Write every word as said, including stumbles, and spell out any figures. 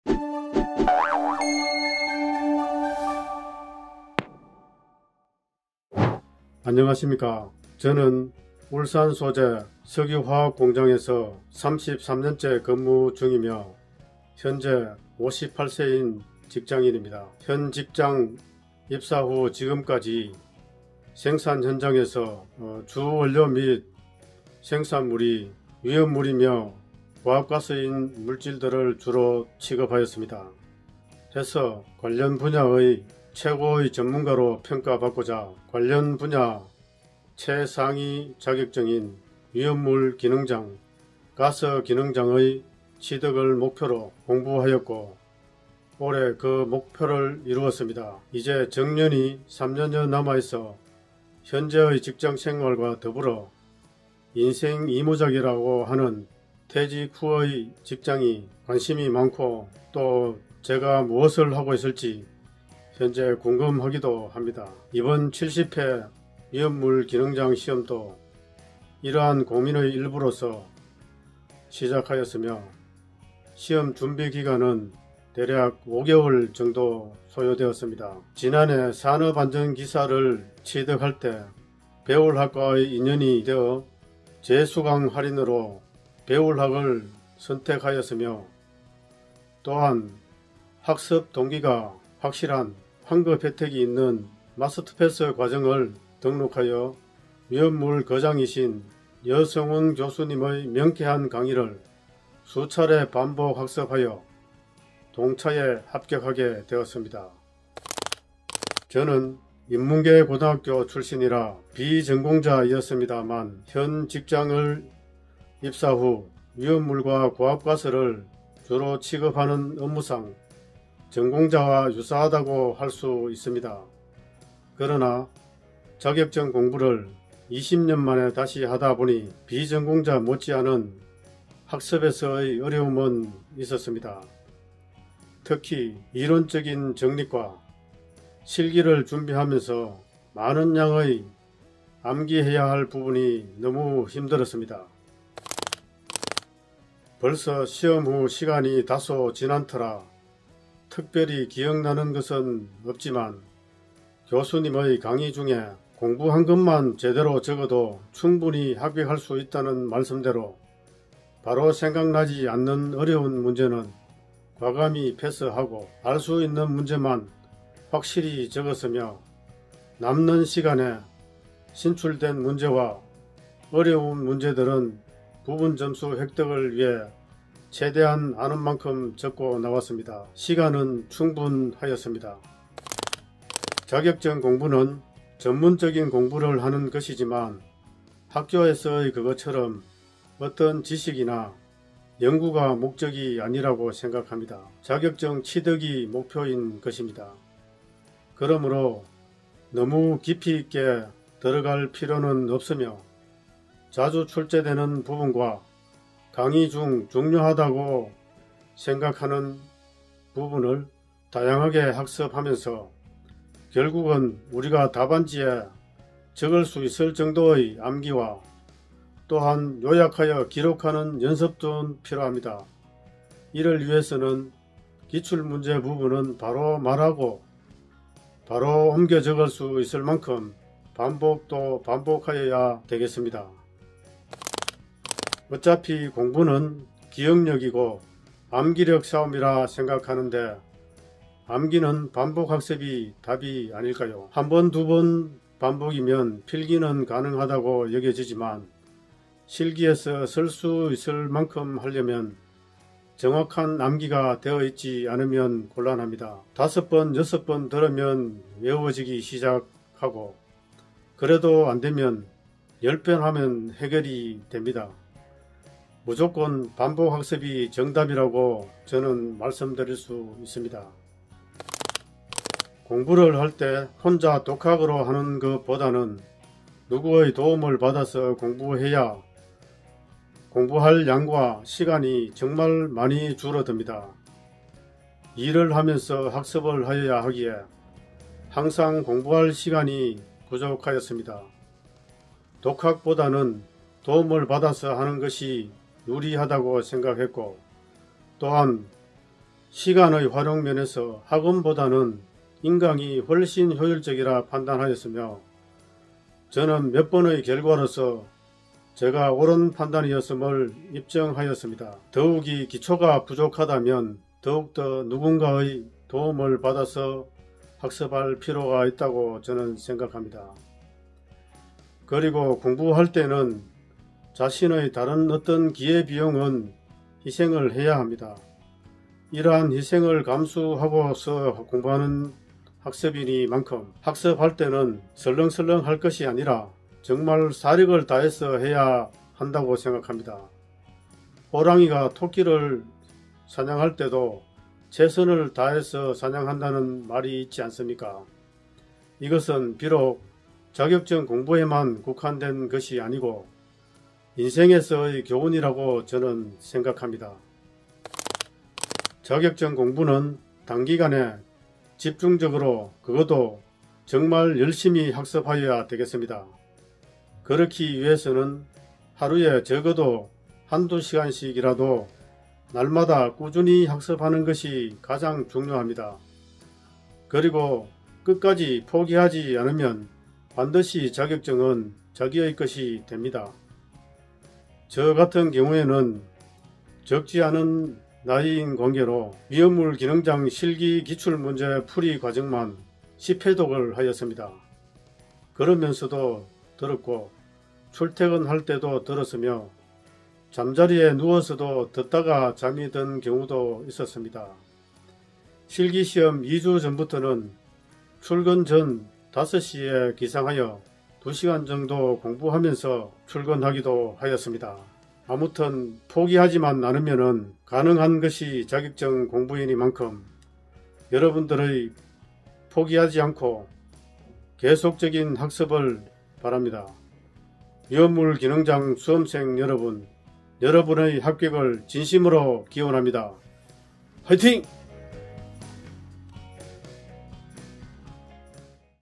안녕하십니까. 저는 울산 소재 석유화학공장에서 삼십삼 년째 근무 중이며 현재 오십팔 세인 직장인입니다. 현 직장 입사 후 지금까지 생산 현장에서 주원료 및 생산물이 위험물이며 과학가스인 물질들을 주로 취급하였습니다. 해서 관련 분야의 최고의 전문가로 평가받고자 관련 분야 최상위 자격증인 위험물 기능장, 가스 기능장의 취득을 목표로 공부하였고 올해 그 목표를 이루었습니다. 이제 정년이 삼 년여 남아있어 현재의 직장생활과 더불어 인생 이무작이라고 하는 퇴직 후의 직장이 관심이 많고 또 제가 무엇을 하고 있을지 현재 궁금하기도 합니다. 이번 칠십 회 위험물 기능장 시험도 이러한 고민의 일부로서 시작하였으며 시험 준비 기간은 대략 오 개월 정도 소요되었습니다. 지난해 산업안전기사를 취득할 때 배울학과의 인연이 되어 재수강 할인으로 배울학을 선택하였으며 또한 학습 동기가 확실한 환급 혜택이 있는 마스터패스 과정을 등록하여 위험물 거장이신 여성훈 교수님의 명쾌한 강의를 수차례 반복 학습하여 동차에 합격하게 되었습니다. 저는 인문계 고등학교 출신이라 비전공자였습니다만 현 직장을 입사 후 위험물과 고압가스를 주로 취급하는 업무상 전공자와 유사하다고 할 수 있습니다. 그러나 자격증 공부를 이십 년 만에 다시 하다 보니 비전공자 못지않은 학습에서의 어려움은 있었습니다. 특히 이론적인 정립과 실기를 준비하면서 많은 양의 암기해야 할 부분이 너무 힘들었습니다. 벌써 시험 후 시간이 다소 지난 터라 특별히 기억나는 것은 없지만 교수님의 강의 중에 공부한 것만 제대로 적어도 충분히 합격할 수 있다는 말씀대로 바로 생각나지 않는 어려운 문제는 과감히 패스하고 알 수 있는 문제만 확실히 적었으며 남는 시간에 신출된 문제와 어려운 문제들은 부분 점수 획득을 위해 최대한 아는 만큼 적고 나왔습니다. 시간은 충분하였습니다. 자격증 공부는 전문적인 공부를 하는 것이지만 학교에서의 그것처럼 어떤 지식이나 연구가 목적이 아니라고 생각합니다. 자격증 취득이 목표인 것입니다. 그러므로 너무 깊이 있게 들어갈 필요는 없으며 자주 출제되는 부분과 강의 중 중요하다고 생각하는 부분을 다양하게 학습하면서 결국은 우리가 답안지에 적을 수 있을 정도의 암기와 또한 요약하여 기록하는 연습도 필요합니다. 이를 위해서는 기출문제 부분은 바로 말하고 바로 옮겨 적을 수 있을 만큼 반복도 반복하여야 되겠습니다. 어차피 공부는 기억력이고 암기력 싸움이라 생각하는데 암기는 반복학습이 답이 아닐까요? 한 번, 두 번 반복이면 필기는 가능하다고 여겨지지만 실기에서 쓸 수 있을 만큼 하려면 정확한 암기가 되어 있지 않으면 곤란합니다. 다섯 번, 여섯 번 들으면 외워지기 시작하고 그래도 안되면 열 번 하면 해결이 됩니다. 무조건 반복학습이 정답이라고 저는 말씀드릴 수 있습니다. 공부를 할 때 혼자 독학으로 하는 것보다는 누구의 도움을 받아서 공부해야 공부할 양과 시간이 정말 많이 줄어듭니다. 일을 하면서 학습을 하여야 하기에 항상 공부할 시간이 부족하였습니다. 독학보다는 도움을 받아서 하는 것이 유리하다고 생각했고 또한 시간의 활용 면에서 학원보다는 인강이 훨씬 효율적이라 판단하였으며 저는 몇 번의 결과로서 제가 옳은 판단이었음을 입증하였습니다. 더욱이 기초가 부족하다면 더욱더 누군가의 도움을 받아서 학습할 필요가 있다고 저는 생각합니다. 그리고 공부할 때는 자신의 다른 어떤 기회비용은 희생을 해야 합니다. 이러한 희생을 감수하고서 공부하는 학습이니만큼 학습할 때는 설렁설렁 할 것이 아니라 정말 사력을 다해서 해야 한다고 생각합니다. 호랑이가 토끼를 사냥할 때도 최선을 다해서 사냥한다는 말이 있지 않습니까? 이것은 비록 자격증 공부에만 국한된 것이 아니고 인생에서의 교훈이라고 저는 생각합니다. 자격증 공부는 단기간에 집중적으로 그것도 정말 열심히 학습하여야 되겠습니다. 그렇기 위해서는 하루에 적어도 한두 시간씩이라도 날마다 꾸준히 학습하는 것이 가장 중요합니다. 그리고 끝까지 포기하지 않으면 반드시 자격증은 자기의 것이 됩니다. 저 같은 경우에는 적지 않은 나이인 관계로 위험물 기능장 실기 기출문제 풀이 과정만 십 회독을 하였습니다. 그러면서도 들었고 출퇴근할 때도 들었으며 잠자리에 누워서도 듣다가 잠이 든 경우도 있었습니다. 실기시험 이 주 전부터는 출근 전 다섯 시에 기상하여 두 시간 정도 공부하면서 출근하기도 하였습니다. 아무튼 포기하지만 않으면 가능한 것이 자격증 공부이니만큼 여러분들의 포기하지 않고 계속적인 학습을 바랍니다. 위험물 기능장 수험생 여러분, 여러분의 합격을 진심으로 기원합니다. 화이팅!